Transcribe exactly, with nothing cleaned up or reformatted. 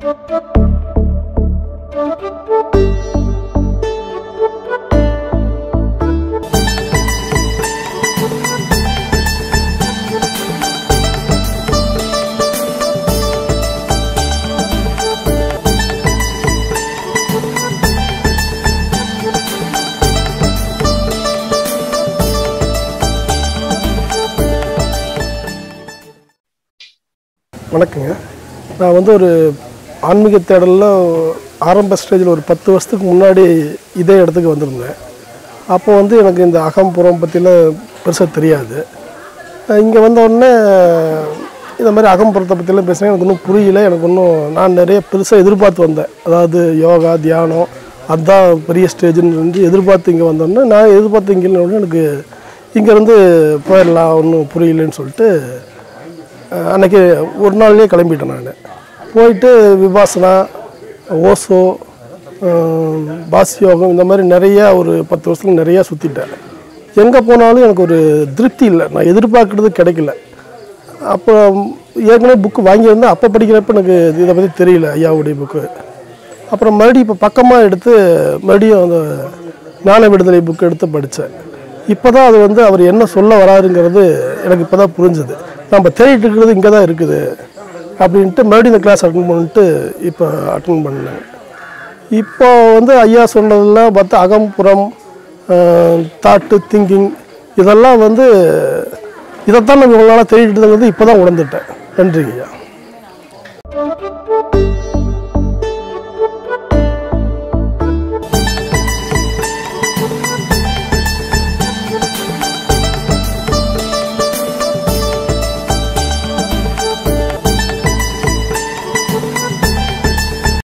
வணக்கங்க. நான் வந்து ஒரு ஆன்மீக தேடலில் ஆரம்ப ஸ்டேஜில் ஒரு பத்து வருஷத்துக்கு முன்னாடி இதே இடத்துக்கு வந்திருந்தேன். அப்போ வந்து எனக்கு இந்த அகம்புறம் பற்றிலாம் பெருசாக தெரியாது. இங்கே வந்தோடனே இந்த மாதிரி அகம்புறத்தை பற்றிலாம் பேசுகிறேன். எனக்கு ஒன்றும் புரியல. எனக்கு ஒன்றும் நான் நிறைய பெருசாக எதிர்பார்த்து வந்தேன். அதாவது யோகா தியானம் அதுதான் பெரிய ஸ்டேஜுன்னு இருந்து எதிர்பார்த்து இங்கே வந்தோடனே நான் எதிர்பார்த்து இங்கே இல்லைன்னு எனக்கு இங்கேருந்து போயிடலாம் ஒன்றும் புரியலன்னு சொல்லிட்டு அன்றைக்கி ஒரு நாள்லேயே கிளம்பிட்டேன். நான் போயிட்டு விபாசனா, ஓசோ, பாஸ் யோகம் இந்த மாதிரி நிறையா ஒரு பத்து வருஷத்துக்கு நிறையா சுற்றிட்டேன். எங்கே போனாலும் எனக்கு ஒரு திருப்தி இல்லை. நான் எதிர்பார்க்குறது கிடைக்கல. அப்போ ஏற்கனவே புக்கு வாங்கியிருந்தேன். அப்போ படிக்கிறப்ப எனக்கு இதை பற்றி தெரியல, ஐயாவுடைய புக்கு. அப்புறம் மறுபடியும் இப்போ பக்கமாக எடுத்து மறுபடியும் அந்த ஞான விடுதலை புக்கு எடுத்து படித்தேன். இப்போ தான் அது வந்து அவர் என்ன சொல்ல வராருங்கிறது எனக்கு இப்போ தான் புரிஞ்சுது. நம்ம தேடிட்டு இருக்கிறது இங்கே தான் இருக்குது அப்படின்ட்டு மறுபடியும் இந்த கிளாஸ் அட்டன் பண்ணிட்டு இப்போ அட்டன் பண்ணேன். இப்போ வந்து ஐயா சொன்னதெல்லாம் பார்த்தா அகம்புறம், தாட்டு, திங்கிங் இதெல்லாம் வந்து இதைத்தான் நம்ம இவ்வளோ நாளாக தேடிட்டு இருக்கிறது இப்போ தான் உணர்ந்துட்டேன். நன்றிங்க ஐயா.